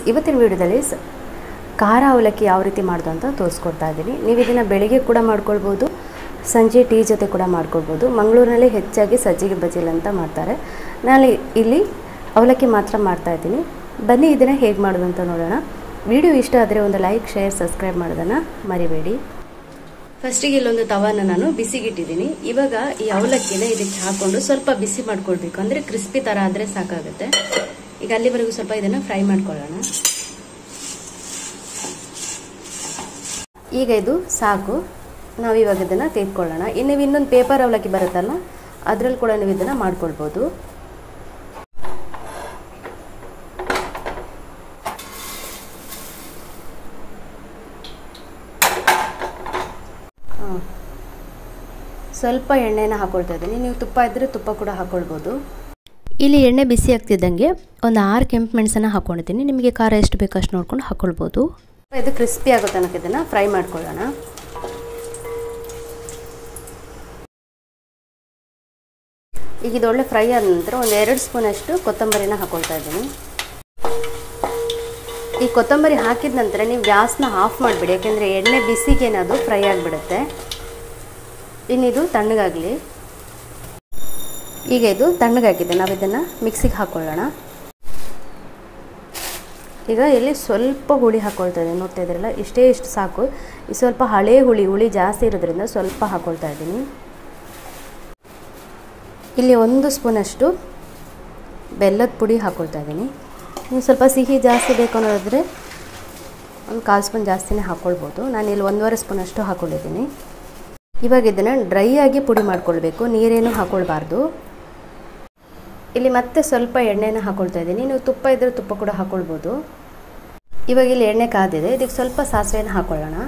ಇವತ್ತಿನ ವಿಡಿಯೋದಲ್ಲಿ ಖಾರ ಅವಲಕ್ಕಿ ಯಾವ ರೀತಿ ಮಾಡೋದು ಅಂತ ತೋರಿಸ್ಕೊಡ್ತಾ ಇದ್ದೀನಿ. ನೀವು ಇದನ್ನು ಬೆಳಿಗ್ಗೆ ಕೂಡ ಮಾಡ್ಕೊಳ್ಬೋದು, ಸಂಜೆ ಟೀ ಜೊತೆ ಕೂಡ ಮಾಡ್ಕೊಳ್ಬೋದು. ಮಂಗಳೂರಿನಲ್ಲಿ ಹೆಚ್ಚಾಗಿ ಸಜ್ಜಿಗೆ ಬಜ್ಜಿಲ್ ಅಂತ ಮಾಡ್ತಾರೆ. ನಾನು ಇಲ್ಲಿ ಅವಲಕ್ಕಿ ಮಾತ್ರ ಮಾಡ್ತಾ ಇದ್ದೀನಿ. ಬನ್ನಿ ಇದನ್ನು ಹೇಗೆ ಮಾಡೋದು ಅಂತ ನೋಡೋಣ. ವಿಡಿಯೋ ಇಷ್ಟ ಆದರೆ ಒಂದು ಲೈಕ್, ಶೇರ್, ಸಬ್ಸ್ಕ್ರೈಬ್ ಮಾಡೋದನ್ನು ಮರಿಬೇಡಿ. ಫಸ್ಟಿಗೆ ಇಲ್ಲೊಂದು ತವಾನ ನಾನು ಬಿಸಿಗಿಟ್ಟಿದ್ದೀನಿ. ಇವಾಗ ಈ ಅವಲಕ್ಕಿನ ಇದಕ್ಕೆ ಹಾಕೊಂಡು ಸ್ವಲ್ಪ ಬಿಸಿ ಮಾಡ್ಕೊಳ್ಬೇಕು, ಅಂದರೆ ಕ್ರಿಸ್ಪಿ ಥರ ಆದರೆ ಸಾಕಾಗುತ್ತೆ. ಈಗ ಅಲ್ಲಿವರೆಗೂ ಸ್ವಲ್ಪ ಇದನ್ನು ಫ್ರೈ ಮಾಡ್ಕೊಳ್ಳೋಣ. ಈಗ ಇದು ಸಾಕು, ನಾವು ಇವಾಗ ಇದನ್ನು ತೆಗೆದುಕೊಳ್ಳೋಣ. ಇನ್ನು ಇನ್ನೊಂದು ಪೇಪರ್ ಅವಲಕ್ಕಿ ಬರುತ್ತಲ್ಲ, ಅದರಲ್ಲಿ ಕೂಡ ನೀವು ಇದನ್ನು ಮಾಡ್ಕೊಳ್ಬೋದು. ಸ್ವಲ್ಪ ಎಣ್ಣೆನ ಹಾಕೊಳ್ತಾ ಇದ್ದೀನಿ. ನೀವು ತುಪ್ಪ ಇದ್ದರೆ ತುಪ್ಪ ಕೂಡ ಹಾಕ್ಕೊಳ್ಬೋದು. ಇಲ್ಲಿ ಎಣ್ಣೆ ಬಿಸಿ ಆಗ್ತಿದ್ದಂಗೆ ಒಂದು 6 ಕೆಂಪು ಮೆಣಸನ್ನು ಹಾಕ್ಕೊಂಡಿದ್ದೀನಿ. ನಿಮಗೆ ಖಾರ ಎಷ್ಟು ಬೇಕೋ ಅಷ್ಟು ನೋಡ್ಕೊಂಡು ಹಾಕ್ಕೊಳ್ಬೋದು. ಇದು ಕ್ರಿಸ್ಪಿ ಆಗೋ ತನಕ ಇದನ್ನು ಫ್ರೈ ಮಾಡ್ಕೊಳ್ಳೋಣ. ಈಗ ಇದು ಒಳ್ಳೆ ಫ್ರೈ ಆದ ನಂತರ ಒಂದು 2 ಸ್ಪೂನಷ್ಟು ಕೊತ್ತಂಬರಿನ ಹಾಕ್ಕೊಳ್ತಾ ಇದ್ದೀನಿ. ಈ ಕೊತ್ತಂಬರಿ ಹಾಕಿದ ನಂತರ ನೀವು ಗ್ಯಾಸ್ನ ಆಫ್ ಮಾಡಿಬಿಡಿ, ಯಾಕೆಂದರೆ ಎಣ್ಣೆ ಬಿಸಿಗೇನದು ಫ್ರೈ ಆಗಿಬಿಡುತ್ತೆ. ಇನ್ನಿದು ತಣ್ಣಗಾಗಲಿ. ಈಗ ಇದು ತಣ್ಣಗಾಗಿದೆ, ನಾವು ಇದನ್ನು ಮಿಕ್ಸಿಗೆ ಹಾಕ್ಕೊಳ್ಳೋಣ. ಈಗ ಇಲ್ಲಿ ಸ್ವಲ್ಪ ಹುಳಿ ಹಾಕ್ಕೊಳ್ತಾ ಇದ್ದೀನಿ, ನೋಡ್ತಾ ಇದ್ರಲ್ಲ, ಇಷ್ಟು ಸಾಕು. ಈ ಸ್ವಲ್ಪ ಹಳೆ ಹುಳಿ ಜಾಸ್ತಿ ಇರೋದ್ರಿಂದ ಸ್ವಲ್ಪ ಹಾಕ್ಕೊಳ್ತಾ ಇದ್ದೀನಿ. ಇಲ್ಲಿ 1 ಸ್ಪೂನಷ್ಟು ಬೆಲ್ಲದ ಪುಡಿ ಹಾಕ್ಕೊಳ್ತಾ ಇದ್ದೀನಿ. ನೀವು ಸ್ವಲ್ಪ ಸಿಹಿ ಜಾಸ್ತಿ ಬೇಕು ಅನ್ನೋದಾದರೆ ಒಂದು 1/4 ಸ್ಪೂನ್ ಜಾಸ್ತಿನೇ ಹಾಕ್ಕೊಳ್ಬೋದು. ನಾನು ಇಲ್ಲಿ 1.5 ಸ್ಪೂನಷ್ಟು ಹಾಕ್ಕೊಂಡಿದ್ದೀನಿ. ಇವಾಗ ಇದನ್ನು ಡ್ರೈ ಆಗಿ ಪುಡಿ ಮಾಡ್ಕೊಳ್ಬೇಕು, ನೀರೇನು ಹಾಕ್ಕೊಳ್ಬಾರ್ದು. ಇಲ್ಲಿ ಮತ್ತೆ ಸ್ವಲ್ಪ ಎಣ್ಣೆನ ಹಾಕ್ಕೊಳ್ತಾ ಇದ್ದೀನಿ. ನೀವು ತುಪ್ಪ ಇದ್ದರೆ ತುಪ್ಪ ಕೂಡ ಹಾಕ್ಕೊಳ್ಬೋದು. ಇವಾಗ ಇಲ್ಲಿ ಎಣ್ಣೆ ಕಾದಿದೆ, ಇದಕ್ಕೆ ಸ್ವಲ್ಪ ಸಾಸಿವೆನ ಹಾಕ್ಕೊಳ್ಳೋಣ.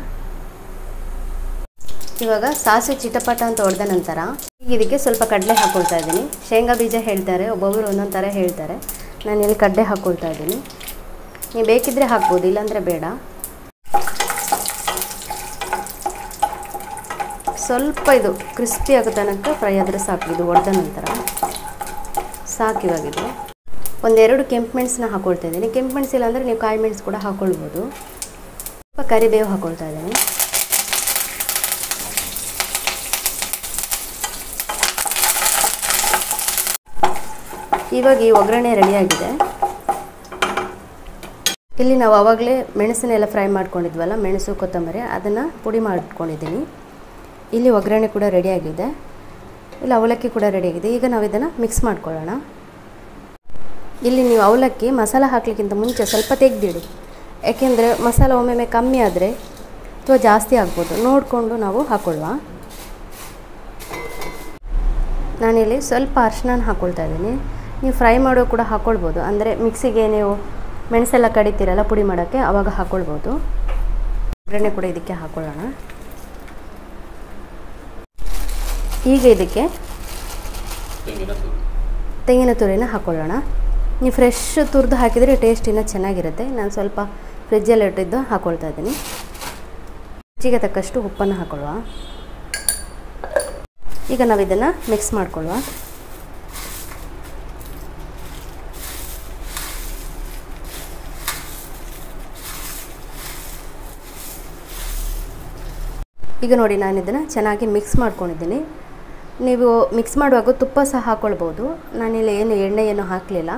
ಇವಾಗ ಸಾಸಿವೆ ಚಿಟಪಟ ಅಂತ ಹೊಡೆದ ನಂತರ ಈಗ ಇದಕ್ಕೆ ಸ್ವಲ್ಪ ಕಡಲೆ ಹಾಕ್ಕೊಳ್ತಾ ಇದ್ದೀನಿ. ಶೇಂಗಾ ಬೀಜ ಹೇಳ್ತಾರೆ, ಒಬ್ಬೊಬ್ಬರು ಒಂದೊಂದು ಥರ ಹೇಳ್ತಾರೆ. ನಾನು ಇಲ್ಲಿ ಕಡಲೆ ಹಾಕ್ಕೊಳ್ತಾ ಇದ್ದೀನಿ. ನೀವು ಬೇಕಿದ್ದರೆ ಹಾಕ್ಬೋದು, ಇಲ್ಲಾಂದರೆ ಬೇಡ. ಸ್ವಲ್ಪ ಇದು ಕ್ರಿಸ್ಪಿ ಆಗೋ ತನಕ ಫ್ರೈ ಆದರೆ ಸಾಕು. ಇದು ಹೊಡೆದ ನಂತರ ಸಾಕು. ಇವಾಗಿದು ಒಂದು 2 ಕೆಂಪು ಮೆಣಸನ್ನ ಹಾಕ್ಕೊಳ್ತಾ ಇದ್ದೀನಿ. ಕೆಂಪು ಮೆಣಸು ಇಲ್ಲ ಅಂದರೆ ನೀವು ಕಾಯಿ ಮೆಣಸು ಕೂಡ ಹಾಕ್ಕೊಳ್ಬೋದು. ಸ್ವಲ್ಪ ಕರಿಬೇವು ಹಾಕ್ಕೊಳ್ತಾ ಇದ್ದೀನಿ. ಇವಾಗ ಈ ಒಗ್ಗರಣೆ ರೆಡಿಯಾಗಿದೆ. ಇಲ್ಲಿ ನಾವು ಆವಾಗಲೇ ಮೆಣಸನ್ನೆಲ್ಲ ಫ್ರೈ ಮಾಡ್ಕೊಂಡಿದ್ವಲ್ಲ, ಮೆಣಸು ಕೊತ್ತಂಬರಿ, ಅದನ್ನು ಪುಡಿ ಮಾಡ್ಕೊಂಡಿದ್ದೀನಿ. ಇಲ್ಲಿ ಒಗ್ಗರಣೆ ಕೂಡ ರೆಡಿಯಾಗಿದೆ, ಇಲ್ಲಿ ಅವಲಕ್ಕಿ ಕೂಡ ರೆಡಿಯಾಗಿದೆ. ಈಗ ನಾವು ಇದನ್ನು ಮಿಕ್ಸ್ ಮಾಡ್ಕೊಳ್ಳೋಣ. ಇಲ್ಲಿ ನೀವು ಅವಲಕ್ಕಿ ಮಸಾಲ ಹಾಕಲಿಕ್ಕಿಂತ ಮುಂಚೆ ಸ್ವಲ್ಪ ತೆಗೆದಿಡಿ, ಯಾಕೆಂದರೆ ಮಸಾಲ ಒಮ್ಮೊಮ್ಮೆ ಕಮ್ಮಿ ಆದರೆ ಅಥವಾ ಜಾಸ್ತಿ ಆಗ್ಬೋದು, ನೋಡಿಕೊಂಡು ನಾವು ಹಾಕ್ಕೊಳ್ಳುವ. ನಾನಿಲ್ಲಿ ಸ್ವಲ್ಪ ಅರಿಶಿನ ಹಾಕ್ಕೊಳ್ತಾ ಇದ್ದೀನಿ. ನೀವು ಫ್ರೈ ಮಾಡೋ ಕೂಡ ಹಾಕ್ಕೊಳ್ಬೋದು, ಅಂದರೆ ಮಿಕ್ಸಿಗೆ ನೀವು ಮೆಣಸೆಲ್ಲ ಕಡಿತೀರಲ್ಲ ಪುಡಿ ಮಾಡೋಕ್ಕೆ, ಆವಾಗ ಹಾಕ್ಕೊಳ್ಬೋದು. ಒಗ್ಗರಣೆ ಕೂಡ ಇದಕ್ಕೆ ಹಾಕ್ಕೊಳ್ಳೋಣ. ಈಗ ಇದಕ್ಕೆ ತೆಂಗಿನ ತುರಿನ ಹಾಕ್ಕೊಳ್ಳೋಣ. ನೀವು ಫ್ರೆಶ್ ತುರಿದು ಹಾಕಿದರೆ ಟೇಸ್ಟ್ ಇನ್ನೂ ಚೆನ್ನಾಗಿರುತ್ತೆ. ನಾನು ಸ್ವಲ್ಪ ಫ್ರಿಜ್ಜಲ್ಲಿ ಇಟ್ಟಿದ್ದು ಹಾಕ್ಕೊಳ್ತಾ ಇದ್ದೀನಿ. ರುಚಿಗೆ ತಕ್ಕಷ್ಟು ಉಪ್ಪನ್ನು ಹಾಕ್ಕೊಳ್ಳುವ. ಈಗ ನಾವು ಇದನ್ನು ಮಿಕ್ಸ್ ಮಾಡ್ಕೊಳ್ಳುವ. ಈಗ ನೋಡಿ, ನಾನು ಇದನ್ನು ಚೆನ್ನಾಗಿ ಮಿಕ್ಸ್ ಮಾಡ್ಕೊಂಡಿದ್ದೀನಿ. ನೀವು ಮಿಕ್ಸ್ ಮಾಡುವಾಗ ತುಪ್ಪ ಸಹ ಹಾಕ್ಕೊಳ್ಬೋದು. ನಾನಿಲ್ಲಿ ಎಣ್ಣೆ ಹಾಕಲಿಲ್ಲ.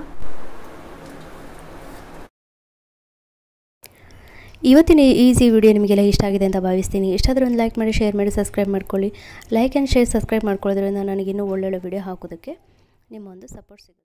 ಇವತ್ತಿನ ಈಸಿ ವಿಡಿಯೋ ನಿಮಗೆಲ್ಲ ಇಷ್ಟ ಆಗಿದೆ ಅಂತ ಭಾವಿಸ್ತೀನಿ. ಇಷ್ಟ ಆದರೆ ಒಂದು ಲೈಕ್ ಮಾಡಿ, ಶೇರ್ ಮಾಡಿ, ಸಬ್ಸ್ಕ್ರೈಬ್ ಮಾಡ್ಕೊಳ್ಳಿ. ಲೈಕ್ ಆ್ಯಂಡ್ ಶೇರ್, ಸಬ್ಸ್ಕ್ರೈಬ್ ಮಾಡ್ಕೊಳ್ಳೋದ್ರಿಂದ ನನಗಿನ್ನೂ ಒಳ್ಳೊಳ್ಳೆ ವಿಡಿಯೋ ಹಾಕೋದಕ್ಕೆ ನಿಮ್ಮ ಒಂದು ಸಪೋರ್ಟ್ ಸಿಗುತ್ತೆ.